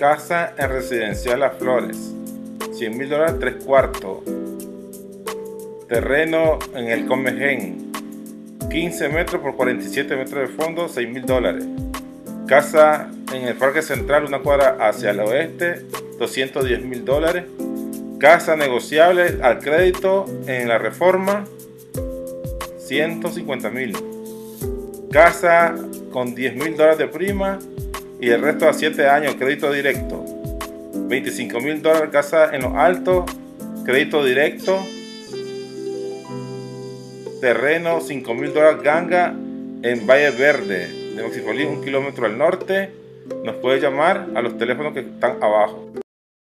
Casa en Residencial Las Flores, $100.000 3 cuartos. Terreno en el Comején, 15 metros por 47 metros de fondo, $6.000. Casa en el Parque Central, una cuadra hacia el oeste, $210.000. Casa negociable al crédito en la Reforma, $150.000. Casa con $10.000 de prima y el resto a 7 años, crédito directo. $25.000 casa en Los Altos, crédito directo. Terreno, $5.000 ganga en Valle Verde de Maxipolín, 1 kilómetro al norte. Nos puede llamar a los teléfonos que están abajo.